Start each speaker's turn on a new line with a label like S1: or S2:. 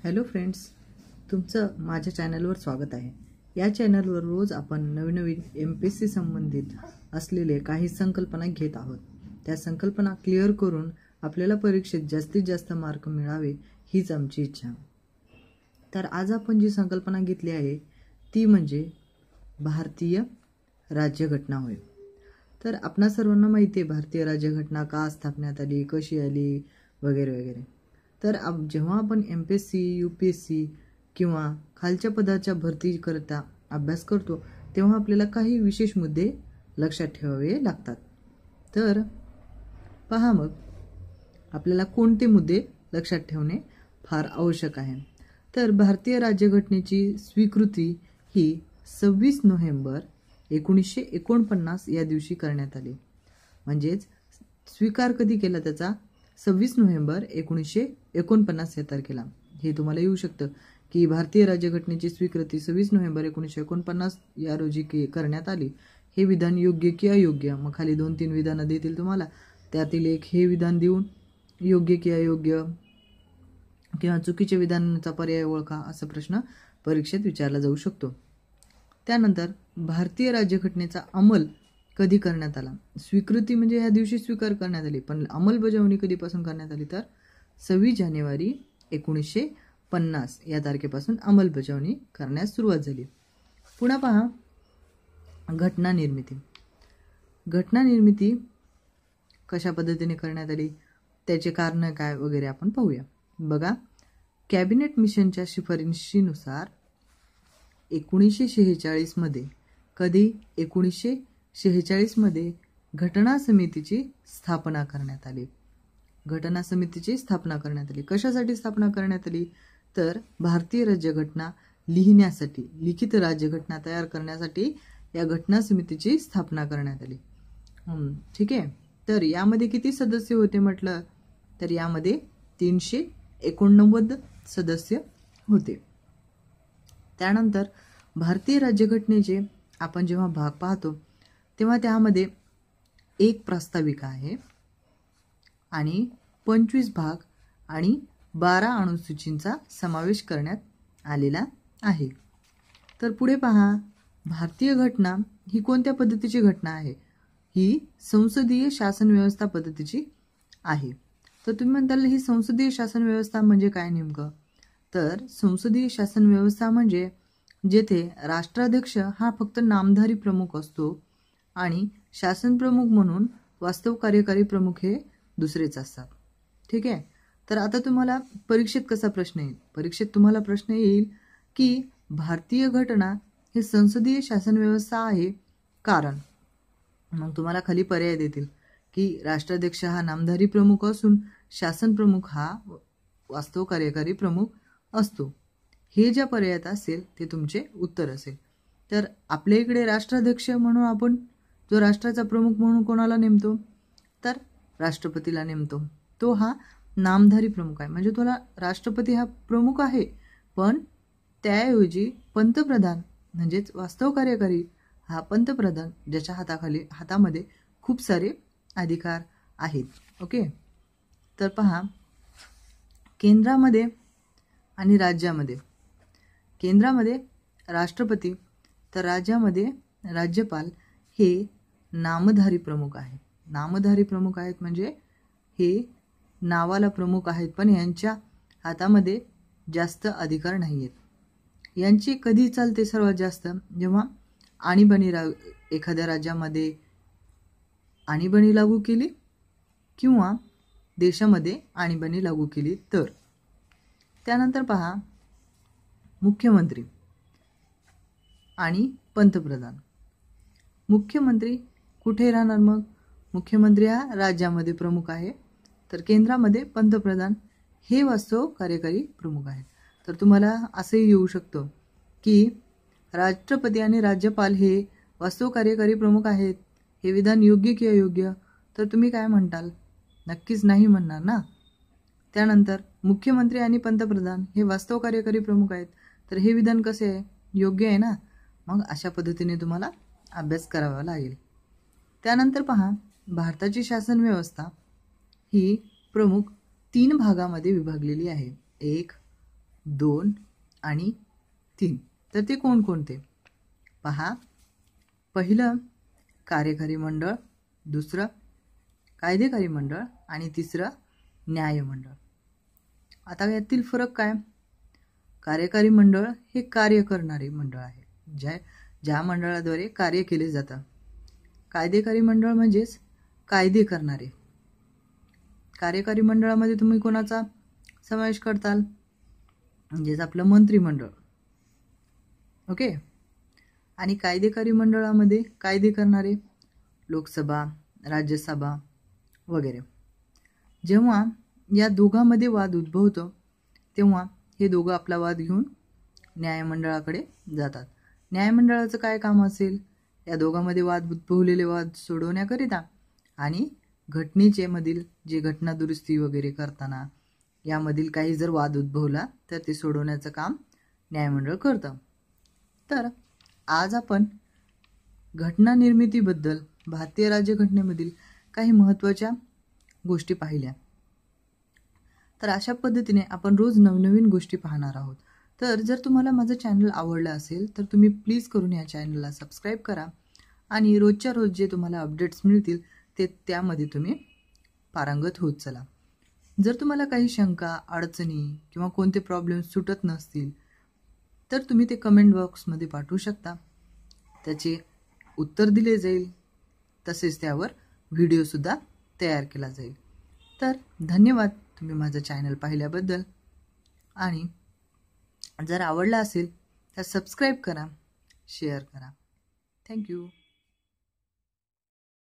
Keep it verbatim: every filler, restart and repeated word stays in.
S1: Hello friends, तुमचं माझ्या चॅनलवर स्वागत आहे। या चॅनलवर रोज आपण नवीन नवीन एम पी एस सी संबंधित असलेले काही संकल्पना घेत आहोत। त्या संकल्पना क्लिअर करून आपल्याला परीक्षेत जास्तीत जास्त मार्क मिळावे हीच आमची इच्छा। तर आज आपण जी संकल्पना घेतली आहे ती म्हणजे भारतीय राज्यघटना होय। तर आपणा सर्वांना माहिती आहे भारतीय राज्यघटना का स्थापण्यात आली, कशी आली वगैरे वगैरे। तर अब जेव्हा आपण M P S C, U P S C किंवा खालच्या पदाच्या भरती करता अभ्यास करतो तेव्हा आपल्याला काही विशेष मुद्दे लक्षात ठेवावे लागतात। तर पहा मग आपल्याला कोणते मुद्दे लक्षात ठेवणे फार आवश्यक आहे। तर भारतीय राज्यघटनेची स्वीकृती ही सव्वीस नोव्हेंबर एकोणीसशे एकोणपन्नास या दिवशी करण्यात आली। म्हणजेच स्वीकार कधी केला त्याचा सव्वीस नोव्हेंबर एकोणीसशे एकोणपन्नास या तारखेला। हे तुम्हाला येऊ शकतं की भारतीय राज्यघटनेची स्वीकृती सव्वीस नोव्हेंबर एकोणीसशे एकोणपन्नास या रोजी करण्यात आली। हे विधान योग्य की अयोग्य, मग खाली दोन तीन विधानं देतील तुम्हाला, त्यातील एक हे विधान देऊन योग्य की अयोग्य किंवा चुकीचे विधानाचा पर्याय ओळखा असा प्रश्न परीक्षेत विचारला जाऊ शकतो। त्यानंतर भारतीय राज्यघटनेचा अंमल कधी करण्यात आला। स्वीकृती म्हणजे ह्या दिवशी स्वीकार करण्यात आली, पण अंमलबजावणी कधीपासून करण्यात आली तर सव्वीस जानेवारी एकोणीसशे पन्नास या तारखेपासून अंमलबजावणी करण्यास सुरुवात झाली। पुन्हा पहा घटना निर्मिती। घटना निर्मिती कशा पद्धतीने करण्यात आली, त्याचे कारण काय वगैरे आपण पाहूया। बघा, कॅबिनेट मिशनच्या शिफारशीनुसार एकोणीसशे शेहेचाळीस मध्ये कधी एकोणीसशे शेहेचाळीस मध्ये घटना समितीची स्थापना करण्यात आली। घटना समितीची स्थापना करण्यात आली कशासाठी स्थापना करण्यात आली तर भारतीय राज्यघटना लिहिण्यासाठी, लिखित राज्यघटना तयार करण्यासाठी या घटना समितीची स्थापना करण्यात आली। ठीक आहे। तर यामध्ये किती सदस्य होते म्हटलं तर यामध्ये तीनशे एकोणनव्वद सदस्य होते। त्यानंतर भारतीय राज्यघटनेचे आपण जेव्हा भाग पाहतो तेव्हा त्यामध्ये एक प्रास्ताविका आहे आणि पंचवीस भाग आणि बारा अनुसूचींचा समावेश करण्यात आलेला आहे। तर पुढे पहा, भारतीय घटना ही कोणत्या पद्धतीची घटना आहे, ही संसदीय शासन व्यवस्था पद्धतीची आहे। तर तुम्ही म्हणताल ही संसदीय शासन व्यवस्था म्हणजे काय नेमकं, तर संसदीय शासन व्यवस्था म्हणजे जेथे राष्ट्राध्यक्ष हा फक्त नामधारी प्रमुख असतो आणि शासन प्रमुख म्हणून वास्तव कार्यकारी प्रमुख हे दुसरेच असतात। ठीक आहे। तर आता तुम्हाला परीक्षेत कसा प्रश्न येईल, परीक्षेत तुम्हाला प्रश्न येईल की भारतीय घटना हे संसदीय शासन व्यवस्था आहे कारण, मग तुम्हाला खाली पर्याय देतील की राष्ट्राध्यक्ष हा नामधारी प्रमुख असून शासन प्रमुख हा वास्तव कार्यकारी प्रमुख असतो। हे ज्या पर्यायात असेल ते तुमचे उत्तर असेल। तर आपल्या इकडे राष्ट्राध्यक्ष म्हणून आपण जो राष्ट्राचा प्रमुख म्हणून कोणाला नेमतो तर राष्ट्रपतीला नेमतो। तो हा नामधारी प्रमुख आहे, म्हणजे तुला राष्ट्रपती हा प्रमुख आहे पण त्याऐवजी पंतप्रधान म्हणजेच वास्तव कार्यकारी हा पंतप्रधान, ज्याच्या हाताखाली हातामध्ये खूप सारे अधिकार आहेत। ओके। तर पहा, केंद्रामध्ये आणि राज्यामध्ये, केंद्रामध्ये राष्ट्रपती तर राज्यामध्ये राज्यपाल हे नामधारी प्रमुख आहेत। नामधारी प्रमुख आहेत म्हणजे हे नावाला प्रमुख आहेत पण यांच्या हातामध्ये जास्त अधिकार नाही आहेत। यांची कधी चालते सर्वात जास्त, जेव्हा आणीबाणी रा एखाद्या राज्यामध्ये आणीबाणी लागू केली किंवा देशामध्ये आणीबाणी लागू केली तर। त्यानंतर पहा मुख्यमंत्री आणि पंतप्रधान। मुख्यमंत्री कुठे राहणार, मग मुख्यमंत्री हा राज्यामध्ये प्रमुख आहे तर केंद्रामध्ये पंतप्रधान हे वास्तव कार्यकारी प्रमुख आहेत। तर तुम्हाला असंही येऊ शकतं की राष्ट्रपती आणि राज्यपाल हे वास्तव कार्यकारी प्रमुख आहेत, हे विधान योग्य की अयोग्य, तर तुम्ही काय म्हणताल, नक्कीच नाही म्हणणार ना। त्यानंतर मुख्यमंत्री आणि पंतप्रधान हे वास्तव कार्यकारी प्रमुख आहेत तर हे विधान कसे आहे, योग्य आहे ना। मग अशा पद्धतीने तुम्हाला अभ्यास करावा लागेल। त्यानंतर पहा, भारताची शासन व्यवस्था ही प्रमुख तीन भागामध्ये विभागलेली आहे। एक दोन आणि तीन. तर ते कोणकोणते पहा. पहिलं कार्यकारी मंडळ, दुसरं कायदेकारी मंडळ आणि तिसरं न्यायमंडळ. आता यातील फरक काय? कार्यकारी मंडळ हे कार्य करणारे मंडळ आहे, ज्या ज्या मंडळाद्वारे कार्य केले जातं. कायदेकारी मंडळ म्हणजेच कायदे करणारे. कार्यकारी मंडळामध्ये तुम्ही कोणाचा समावेश करताल? म्हणजेच आपलं मंत्रिमंडळ. ओके. आणि कायदेकारी मंडळामध्ये कायदे करणारे लोकसभा, राज्यसभा वगैरे. जेव्हा या दोघांमध्ये वाद उद्भवतो तेव्हा हे दोघं आपला वाद घेऊन न्यायमंडळाकडे जातात. न्यायमंडळाचं काय काम असेल? या दोघांमध्ये वाद उद्भवलेले वाद सोडवण्याकरिता आणि घटनेचे मधील जे घटना दुरुस्ती वगैरे करताना यामधील काही जर वाद उद्भवला तर ते सोडवण्याचं काम न्यायमंडळ करतं. तर आज आपण घटना निर्मितीबद्दल भारतीय राज्यघटनेमधील काही महत्त्वाच्या गोष्टी पाहिल्या. तर अशा पद्धतीने आपण रोज नवनवीन गोष्टी पाहणार आहोत. तर जर तुम्हाला माझं चॅनल आवडलं असेल तर तुम्ही प्लीज करून या चॅनलला सबस्क्राईब करा आणि रोजच्या रोज जे तुम्हाला अपडेट्स मिळतील ते त्यामध्ये तुम्ही पारंगत होत चला. जर तुम्हाला काही शंका, अडचणी किंवा कोणते प्रॉब्लेम्स सुटत नसतील तर तुम्ही ते कमेंट बॉक्समध्ये पाठवू शकता. त्याचे उत्तर दिले जाईल, तसेच त्यावर व्हिडिओसुद्धा तयार केला जाईल. तर धन्यवाद तुम्ही माझं चॅनल पाहिल्याबद्दल. आणि जर आवडला असेल तर सबस्क्राईब करा, शेअर करा. थँक्यू.